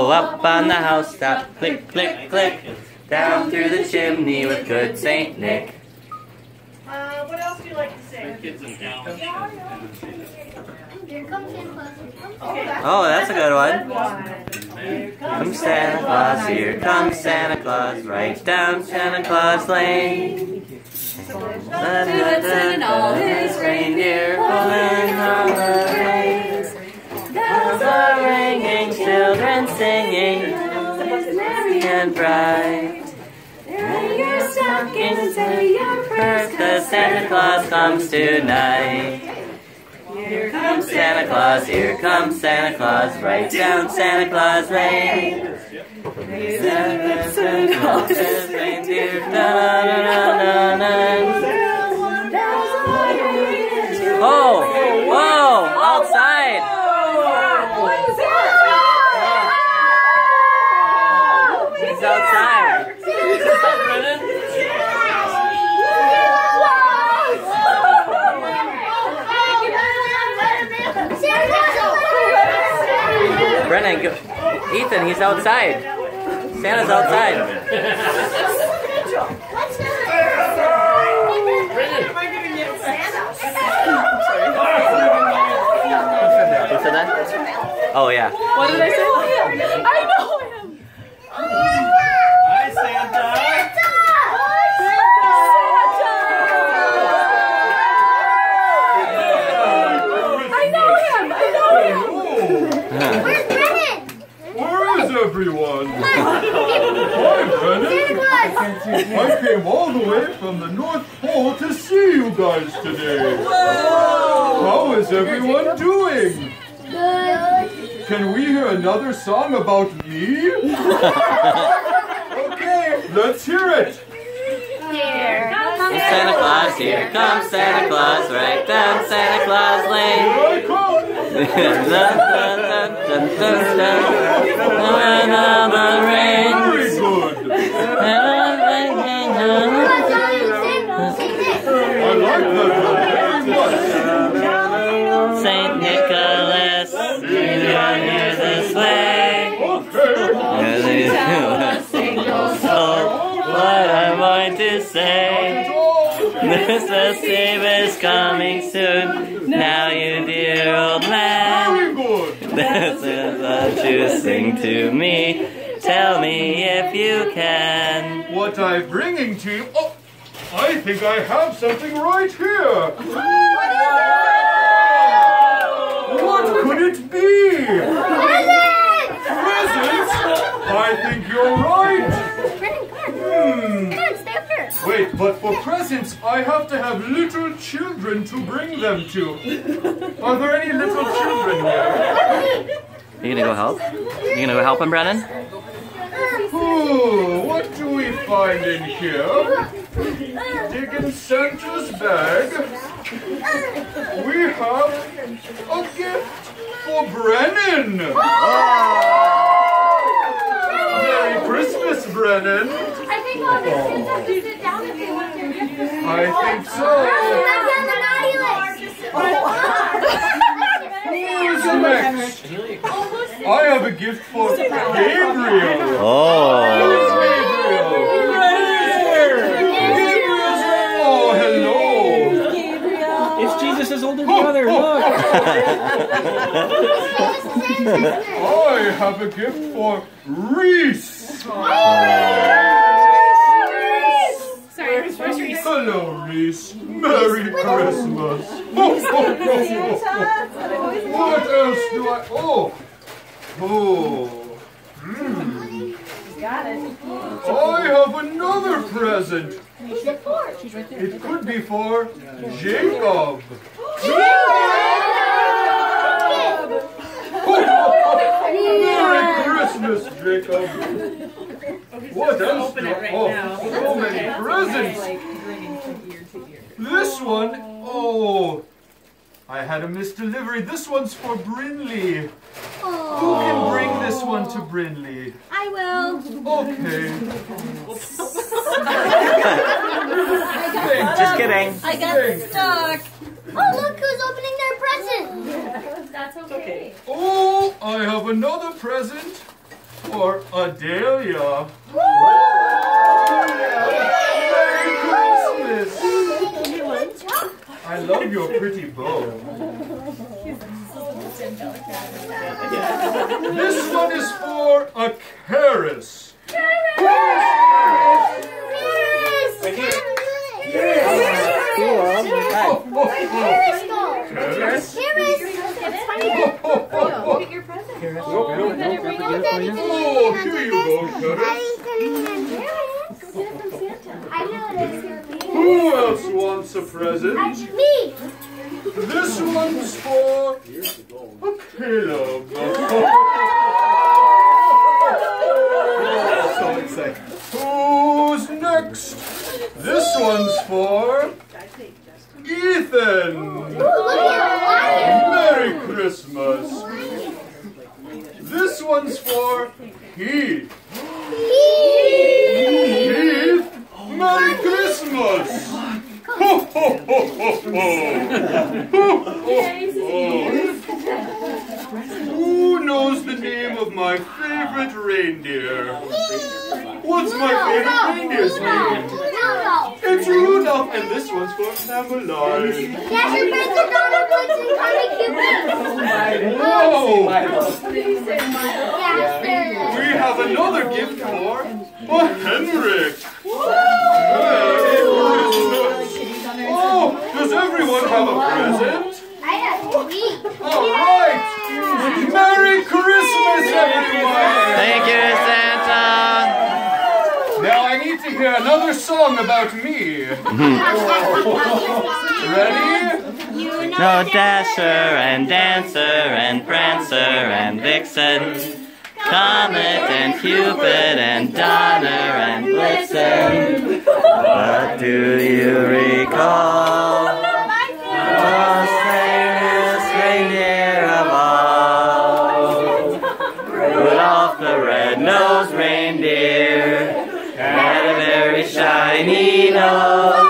Go up on the housetop, click, click, click. Down through the chimney with good Saint Nick. What else do you like to sing? Oh, that's a good one. Here comes Santa Claus, here comes Santa Claus, right down Santa Claus Lane. And all his reindeer pulling on the reins. Bells are ringing, children singing, merry and bright. Carry your stockings, say your prayers, 'cause Santa Claus comes tonight. Here comes Santa Claus, here comes Santa Claus, right down Santa Claus Lane. And all his reindeer, oh, whoa, outside. He's outside. Brennan, go. Ethan, he's outside. Santa's outside. Who said that? Oh, yeah. What did I say? I know him. Hi, Santa. Where's Brennan? Where is everyone? Hi, Brennan. I came all the way from the North Pole to see you guys today. How is everyone doing? Good. Can we hear another song about me? Okay, let's hear it. Here comes Santa Claus, here comes Santa Claus, right down Santa Claus Lane. Here I come. Very good. I like that one very much. Saint Nicholas, you're here this way. What I'm going to say. Christmas Eve is coming soon. Now, you dear old man. Very good. This is what you sing to me. Tell me if you can. What I'm bringing to you. Oh, I think I have something right here. What could it be? Presents? I think you're right. Wait, but for presents, I have to have little children to bring them to. Are there any little children here? Are you gonna go help? You gonna go help him, Brennan? Ooh, what do we find in here? Dig in Santa's bag. We have a gift for Brennan. Merry Christmas, Brennan. I think all the kids have to sit down if they want their gift. I think so. Who's next? I have a gift for Gabriel. Oh. Gabriel's. Oh, hello. It's Jesus' older brother, look! I have a gift for Reese. Hello, Reese. Merry Christmas. What else do I... Oh. I have another present. It could be for Jacob. Merry Christmas, Jacob. What else? So many presents. This one, oh, I had a misdelivery. This one's for Brinley. Who can bring this one to Brinley? I will. Okay. Just kidding. I got stuck. Oh, look who's opening their present. That's okay. Oh, I have another present for Adelia. Merry Christmas! I love your pretty bow. This one is for a Karis. Who else wants a present? Me! This one's for a Caleb. So excited. Who's next? This one's for Ethan. Merry Christmas. This one's for Heath. Heath, Merry Christmas. Ho, ho, ho, ho, ho. Ho, ho, ho. Who knows the name of my favorite reindeer? What's my favorite reindeer's name? It's Rudolph, and this one's for Cameline. Yes, your friends are not a bunch of Whoa! We have another gift for Henrik. Oh, does everyone have a present? I have three. All right. Merry Christmas, everyone. Thank you, Santa. Now I need to hear another song about me. Ready? No Dasher and Dancer and Prancer and Vixen, Comet and Cupid and Donner and Blitzen. But do you recall the fairest reindeer of all? Rudolph the red-nosed reindeer had a very shiny nose.